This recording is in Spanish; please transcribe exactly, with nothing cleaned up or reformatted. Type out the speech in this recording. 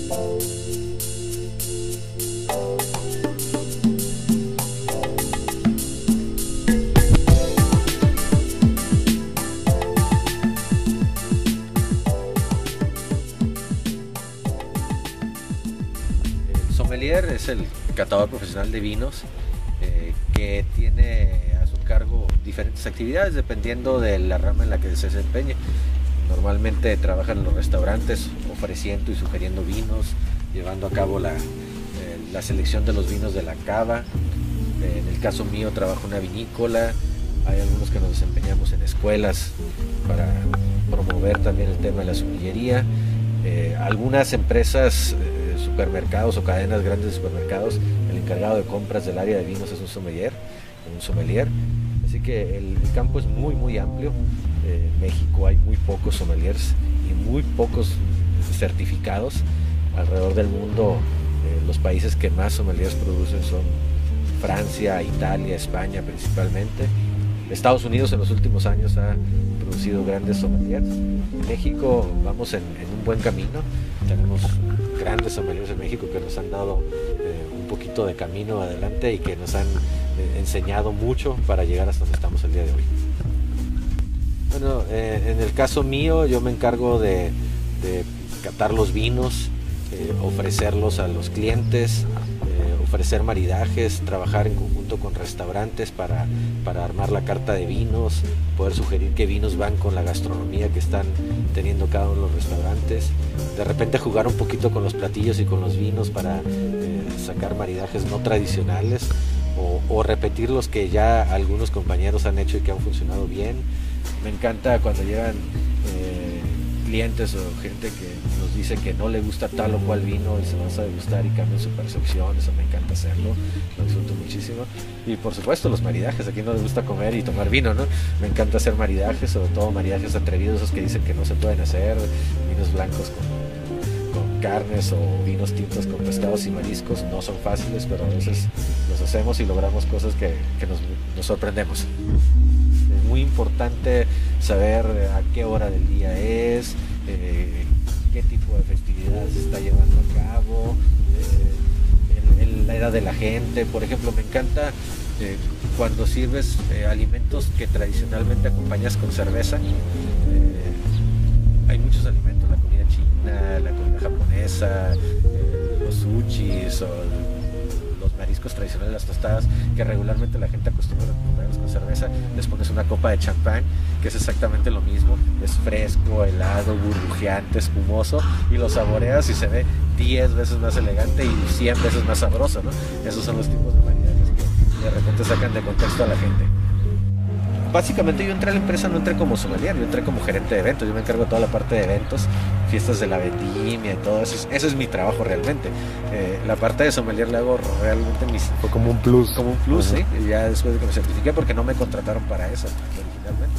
Sommelier es el catador profesional de vinos eh, que tiene a su cargo diferentes actividades dependiendo de la rama en la que se desempeñe. Normalmente trabaja en los restaurantes ofreciendo y sugiriendo vinos, llevando a cabo la, eh, la selección de los vinos de la cava. Eh, en el caso mío trabajo en una vinícola. Hay algunos que nos desempeñamos en escuelas para promover también el tema de la sommeliería. Eh, algunas empresas, eh, supermercados o cadenas grandes de supermercados, el encargado de compras del área de vinos es un sommelier, un sommelier. Así que el, el campo es muy muy amplio. Eh, en México hay muy pocos sommeliers y muy pocos certificados. Alrededor del mundo, eh, los países que más sommeliers producen son Francia, Italia, España principalmente. Estados Unidos en los últimos años ha producido grandes sommeliers. En México vamos en, en un buen camino. Tenemos grandes sommeliers en México que nos han dado eh, un poquito de camino adelante y que nos han eh, enseñado mucho para llegar hasta donde estamos el día de hoy. Bueno, eh, en el caso mío yo me encargo de, de catar los vinos, eh, ofrecerlos a los clientes, ofrecer maridajes, trabajar en conjunto con restaurantes para, para armar la carta de vinos, poder sugerir qué vinos van con la gastronomía que están teniendo cada uno de los restaurantes, de repente jugar un poquito con los platillos y con los vinos para eh, sacar maridajes no tradicionales o, o repetir los que ya algunos compañeros han hecho y que han funcionado bien. Me encanta cuando llegan eh, clientes o gente que nos dice que no le gusta tal o cual vino y se va a degustar y cambian su percepción. Eso me encanta hacerlo, lo disfruto muchísimo. Y por supuesto los maridajes, a quien no le gusta comer y tomar vino, ¿no? Me encanta hacer maridajes, sobre todo maridajes atrevidos, esos que dicen que no se pueden hacer, vinos blancos con, con carnes o vinos tintos con pescados y mariscos. No son fáciles, pero a veces los hacemos y logramos cosas que, que nos, nos sorprendemos. Es muy importante saber a qué hora del día es, eh, qué tipo de festividad se está llevando a cabo, eh, el, el, la edad de la gente. Por ejemplo, me encanta eh, cuando sirves eh, alimentos que tradicionalmente acompañas con cerveza. Eh, hay muchos alimentos, la comida china, la comida japonesa, eh, los sushis o los mariscos tradicionales, las tostadas, que regularmente la gente acostumbra a comerlos con cerveza. Les pones una copa de champán, que es exactamente lo mismo, es fresco, helado, burbujeante, espumoso, y lo saboreas y se ve diez veces más elegante y cien veces más sabroso, ¿no? Esos son los tipos de maridajes que de repente sacan de contexto a la gente. Básicamente yo entré a la empresa, no entré como sommelier, yo entré como gerente de eventos. Yo me encargo de toda la parte de eventos, fiestas de la vendimia y todo eso. Ese es mi trabajo realmente. Eh, la parte de sommelier la hago realmente mis, fue como un plus. Como un plus, uh-huh. sí. Y ya después de que me certifiqué, porque no me contrataron para eso originalmente.